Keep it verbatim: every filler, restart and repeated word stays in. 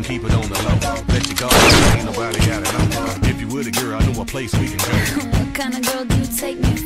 can keep it on the low. Let you go, ain't nobody got it. If you would a girl, I know a place we can go. What kind of girl do you take me